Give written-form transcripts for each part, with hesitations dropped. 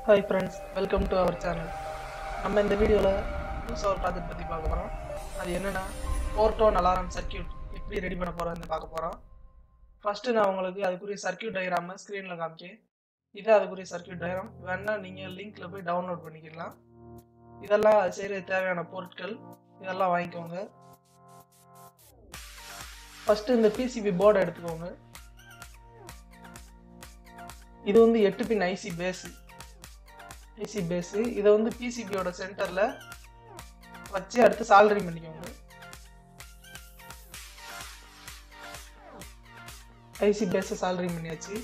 Hi friends, welcome to our channel. நம்ம இந்த வீடியோல புதுசா ஒரு ப்ராஜெக்ட் பத்தி பார்க்க போறோம். அது என்னன்னா போர்ட் ஒன் அலாரம் சர்க்யூட் எப்படி ரெடி பண்ண போறோம்னு பார்க்க போறோம். ஃபர்ஸ்ட் நான் உங்களுக்கு அதுக்குரிய சர்க்யூட் டயகிராம ஸ்கிரீன்ல காமிக்கேன். இது அதுக்குரிய சர்க்யூட் டயகிராம். வேணா நீங்க லிங்க்ல போய் டவுன்லோட் பண்ணிக்கலாம். இதெல்லாம் அது செய்யறதுக்கு தேவையான பொருட்கள் இதெல்லாம் வாங்கிக்கோங்க. ஃபர்ஸ்ட் இந்த PCB போர்டு எடுத்துக்கோங்க. இது வந்து 8 பின் IC பேஸ். இதை வந்து PCBயோட சென்டர்ல வச்சு அடுத்து சால்டரிங் பண்ணிக்கோங்க. IC பேஸை சால்டரிங் பண்ணியாச்சு.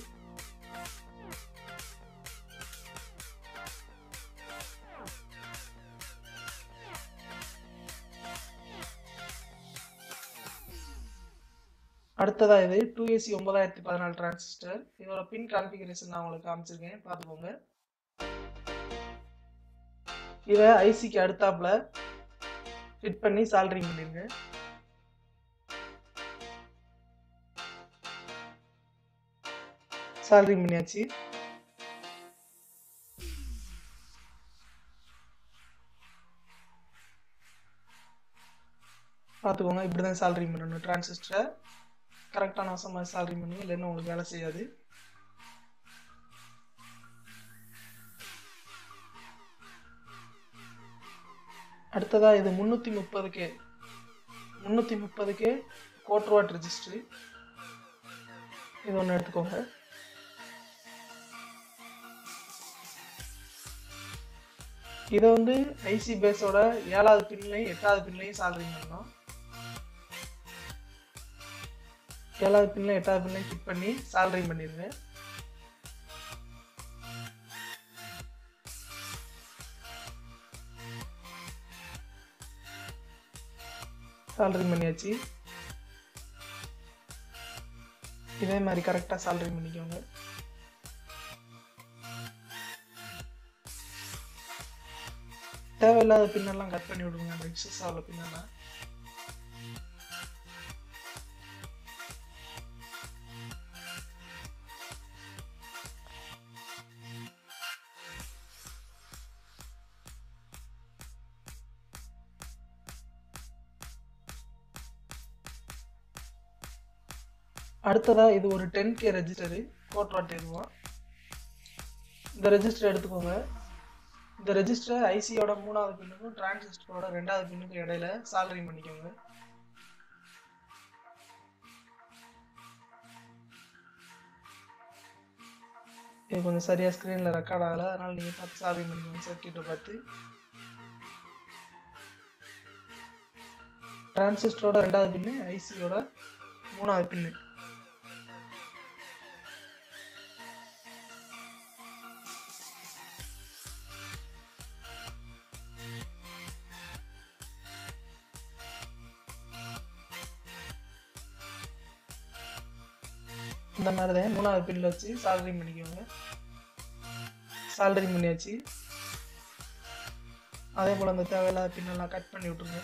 அடுத்ததா இது 2AC 9014 டிரான்சிஸ்டர். இதோட பின் கான்ஃபிகரேஷன் நான் உங்களுக்கு காமிச்சிருக்கேன், பார்த்துக்கோங்க. இதை ஐசிக்கு அடுத்தாப்புல ஃபிட் பண்ணி சால்டரிங் பண்ணிருங்க. சால்டரிங் பண்ணியாச்சு. பார்த்துக்கோங்க, இப்படிதான் சால்டரிங் பண்ணணும். டிரான்சிஸ்டரை கரெக்டான வசமாக சால்டரிங் பண்ணுங்க, இல்லைன்னா உங்களுக்கு வேலை செய்யாது. அடுத்ததா இது 330K கோட் வாட் ரெஜிஸ்டர். இது ஒன்று எடுத்துக்கோங்க. இதை வந்து ஐசி பேஸோட 7வது பின்லையும் 8வது பின்லையும் சால்டரிங் பண்ணணும். 7வது பின்லையும் 8வது பின்லையும் ஃபிட் பண்ணி சால்டரிங் பண்ணிடுங்க. சால்டரிங் பண்ணியாச்சு. இதே மாதிரி கரெக்டாக சால்டரிங் பண்ணிக்கோங்க. தேவையில்லாத பின்னெல்லாம் கட் பண்ணி விடுங்க, அந்த எக்ஸஸ் ஆகல பின்னெல்லாம். அடுத்ததா இது ஒரு 10K ரெஜிஸ்டர், கோட் வாட் இருக்கும். இந்த ரெஜிஸ்டர் எடுத்துக்கோங்க. இந்த ரெஜிஸ்டர் ஐசியோட 3வது பின்னுக்கும் டிரான்சிஸ்டரோட 2வது பின்னுக்கும் இடையில சால்டரிங் பண்ணிக்கோங்க. இது கொஞ்சம் சரியா ஸ்கிரீன்ல ரெக்கார்ட் ஆகல, அதனால நீங்க பார்த்து சால்டரிங் பண்ணிக்கோங்க. சர்க்யூட்டை பார்த்து டிரான்சிஸ்டரோட 2வது பின்னு, ஐசியோட 3வது பின்னு. இந்த மாதிரி தான் 3வது பின்ல வச்சு சால்டரிங் பண்ணிக்கோங்க. சால்டரிங் பண்ணியாச்சு. அதே போல் அந்த தேவையில்லாத பின்னெல்லாம் கட் பண்ணி விட்டுருங்க.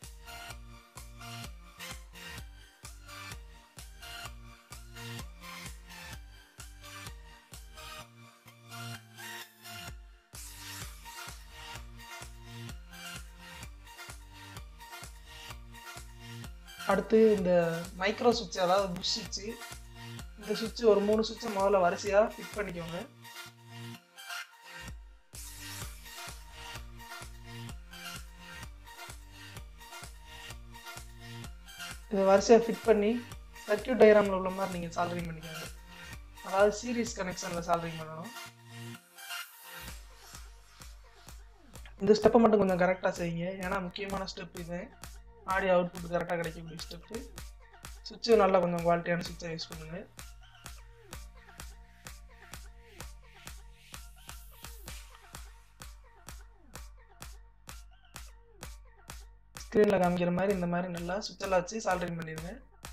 அடுத்து இந்த மைக்ரோ சுவிட்ச், அதாவது புஷ் சுவிட்ச், இந்த சுவிட்ச் ஒரு 3 சுவிட்சை முதல்ல வரிசையா ஃபிட் பண்ணிக்கோங்க. இதை வரிசையா ஃபிட் பண்ணி சர்க்யூட் டயகிராம்ல உள்ள மாதிரி நீங்க சால்டரிங் பண்ணிக்கோங்க. அதாவது சீரிஸ் கனெக்ஷன்ல சால்டரிங் பண்ணணும். இந்த ஸ்டெப்பை மட்டும் கொஞ்சம் கரெக்டா செய்யுங்க, ஏன்னா முக்கியமான ஸ்டெப் இது. ஆடியோ அவுட்புட் கரெக்டாக கிடைக்கக்கூடிய ஸ்டெப்பு. சுவிட்சு நல்லா கொஞ்சம் குவாலிட்டியான சுவிட்சை யூஸ் பண்ணுங்க. ஸ்க்ரீனில் காமிக்கிற மாதிரி இந்த மாதிரி நல்லா சுவிட்செல்லாம் வச்சு சால்டரிங் பண்ணிடுங்க.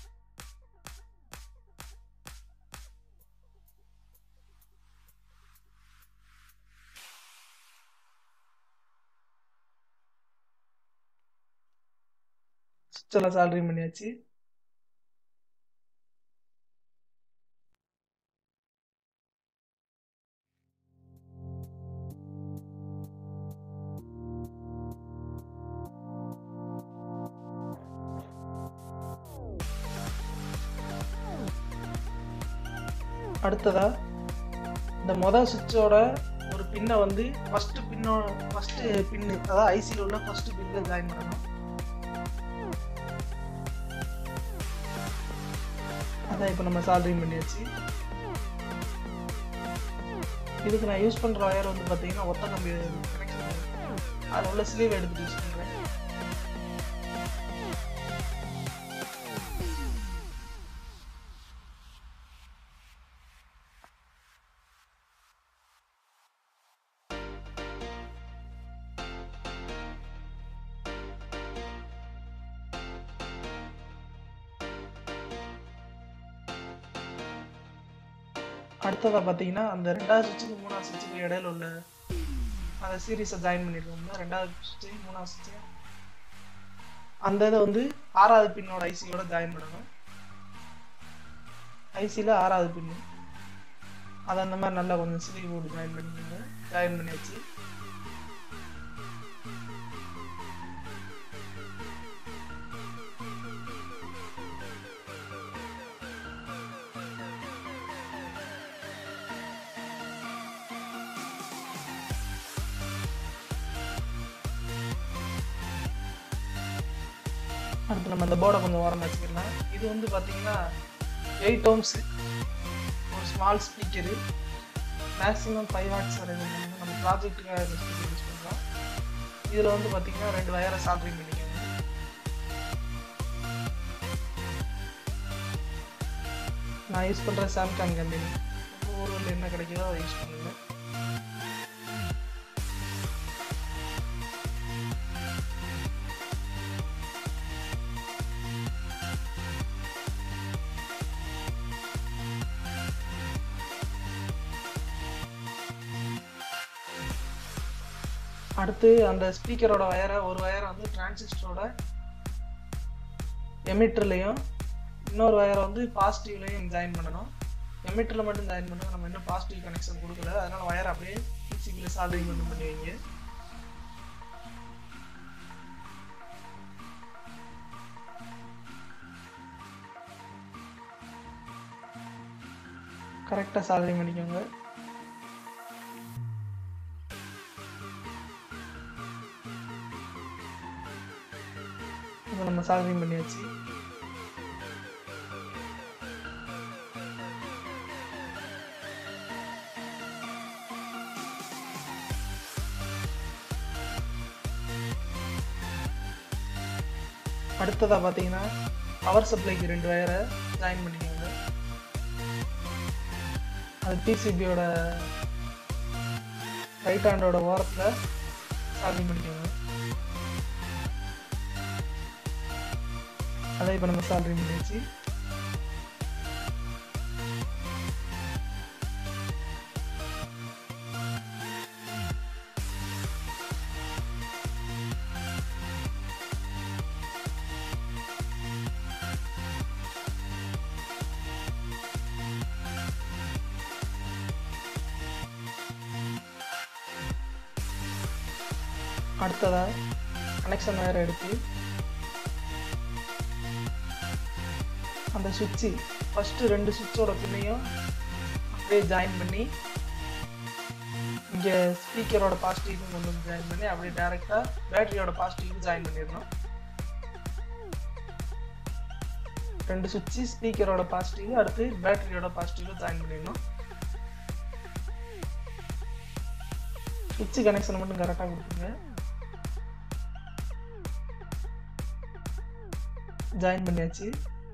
சுவிட்செல்லாம் சால்டரிங் பண்ணியாச்சு. அடுத்ததா இந்த மொதல் சுவிட்சோட ஒரு பின்னை வந்து ஃபஸ்ட்டு பின்னு அதாவது ஐசியில் உள்ள ஃபஸ்ட்டு பின்னில் ஜாயின் பண்ணணும். அதான் இப்போ நம்ம சால்டரிங் பண்ணியாச்சு. இதுக்கு நான் யூஸ் பண்ணுற ஒயர் வந்து பார்த்தீங்கன்னா ஒத்த கம்பி கனெக்ஷன், அதில் உள்ள ஸ்லீவ் எடுத்துகிட்டு யூஸ் பண்ணுறேன். அடுத்ததாக பார்த்தீங்கன்னா அந்த 2வது சுவிட்சுக்கு 3வது சுவிட்சுக்கு இடையில உள்ள அந்த சீரீஸை ஜாயின் பண்ணியிருக்கோம்னா 2வது சுவிட்சு 3வது சுவிட்சு அந்த இதை வந்து 6வது பின்னோட ஐசியோட ஜாயின் பண்ணணும். ஐசியில் 6வது பின்னு அதை அந்த மாதிரி நல்லா கொஞ்சம் ஸ்லீவ் போட்டு ஜாயின் பண்ணியாச்சு. அடுத்து நம்ம அந்த போர்டை கொஞ்சம் ஓரமாக வச்சுக்கலாம். இது வந்து பார்த்தீங்கன்னா 8 ohms ஒரு ஸ்மால் ஸ்பீக்கரு, மேக்ஸிமம் 5 watts வரை நம்ம ப்ராஜெக்ட்டுக்காக இந்த ஸ்பீக்கர் யூஸ் பண்ணுறோம். இதில் வந்து பார்த்தீங்கன்னா 2 வயரை சால்டரிங் பண்ணிக்கோங்க. நான் யூஸ் பண்ணுற சாம்சங் கம்பெனி, ஊரில் என்ன கிடைக்குதோ அதை யூஸ் பண்ணுங்க. அடுத்து அந்த ஸ்பீக்கரோட ஒரு வயரை வந்து டிரான்சிஸ்டரோட எமிட்டர்லையும் இன்னொரு வயரை வந்து பாசிட்டிவ்லையும் ஜாயின் பண்ணணும். எமிட்டரில் மட்டும் ஜாயின் பண்ணணும், நம்ம இன்னும் பாசிட்டிவ் கனெக்ஷன் கொடுக்கல, அதனால் வயரை அப்படியே பிசிபியில் சால்டரிங் பண்ணி வைங்க. கரெக்டாக சால்டரிங் பண்ணிக்கோங்க. நம்ம சால்டரிங் பண்ணியாச்சு. அடுத்ததாக பார்த்தீங்கன்னா பவர் சப்ளைக்கு 2 வயரை ஜாயின் பண்ணிக்கோங்க. அது பிசிபியோட ரைட் ஹேண்டோட ஓரத்தில் சால்டரிங் பண்ணிக்கோங்க. அதை இப்போ நம்ம சால்டரிங் பண்ணியாச்சு. அடுத்ததாக கனெக்ஷன் வயரை எடுத்து அந்த சுவிட்சு ஃபஸ்ட்டு 2 சுவிட்சோட பின்னையும் அப்படியே ஜாயின் பண்ணி இங்கே ஸ்பீக்கரோட பாசிட்டிவ்க்கும் கொண்டு வந்து ஜாயின் பண்ணி அப்படியே டேரெக்டாக பேட்டரியோட பாசிட்டிவ்க்கு ஜாயின் பண்ணிடணும். 2 சுவிட்சு ஸ்பீக்கரோட பாசிட்டிவ் அடுத்து பேட்டரியோட பாசிட்டிவ்ல ஜாயின் பண்ணிடணும். சுவிட்சு கனெக்ஷன் மட்டும் கரெக்டாக கொடுத்துங்க. ஜாயின் பண்ணியாச்சு.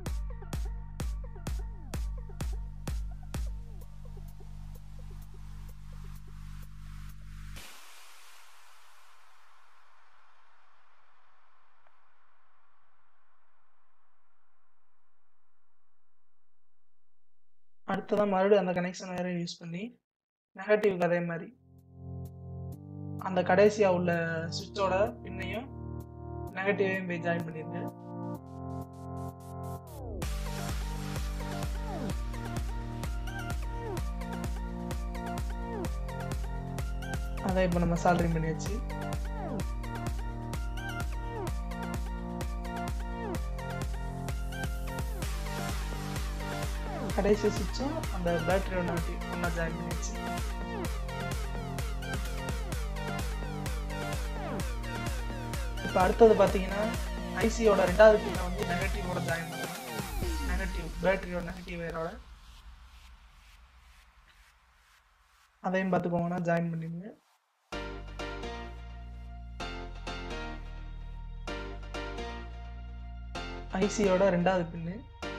அடுத்ததான் மறுபடியும் அந்த கனெக்ஷன் வேற யூஸ் பண்ணி நெகட்டிவ் அதே மாதிரி அந்த கடைசியாக உள்ள சுவிட்சோட பின்னையும் நெகட்டிவையும் போய் ஜாயின் பண்ணிருங்க. அதை இப்போ நம்ம சால்டரிங் பண்ணியாச்சு. கடைசி சுவிட்சும் அந்த பேட்டரியோட ஒன்றா ஜாயின் பண்ணிடுச்சு. இப்போ அடுத்தது பார்த்தீங்கன்னா ஐசியோட 2வது பின்னை வந்து நெகட்டிவோட ஜாயின் பண்ணலாம். நெகட்டிவ் பேட்டரியோட நெகட்டிவ் வயரோட அதையும் பார்த்துக்கோங்கன்னா ஜாயின் பண்ணிடுங்க. ஐசியோட 2வது பின்னு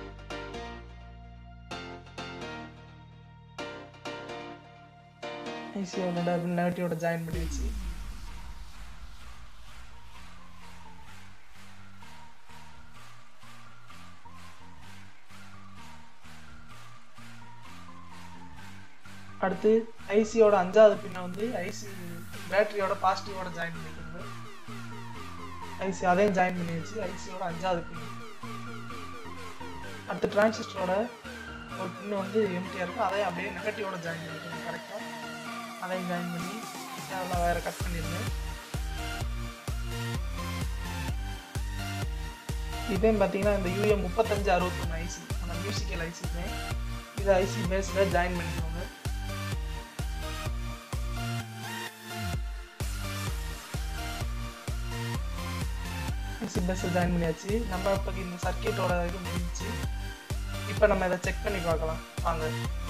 ஐசியோட 2வது பின் நெகட்டிவோட ஜாயின் பண்ணிடுச்சு. அடுத்து ஐசியோட 5வது பின்னை வந்து ஐசி பேட்டரியோட பாசிட்டிவோட ஜாயின் பண்ணிக்கோங்க. ஐசி அதையும் ஜாயின் பண்ணிடுச்சு. ஐசியோட 5வது பின். அடுத்து டிரான்சிஸ்டரோட ஒரு பின்னு வந்து எம்டியாக இருக்கும், அதையும் அப்படியே நெகட்டிவோட ஜாயின் பண்ணிக்கோங்க. கரெக்டாக அதையும் ஜாயின் பண்ணி அதெல்லாம் வேறு கட் பண்ணிடுங்க. இதையும் பார்த்தீங்கன்னா இந்த UM3561 ஐசி அந்த மியூசிக்கல் ஐசியுமே இதை ஐசி பேஸில் ஜாயின் பண்ணிக்கோங்க. ஐசி பேஸில் ஜாயின் பண்ணியாச்சு. நம்ம இப்போ இந்த சர்க்கியூட்டோட இது முடிஞ்சிச்சு. இப்போ நம்ம இதை செக் பண்ணி பார்க்கலாம் வாங்க.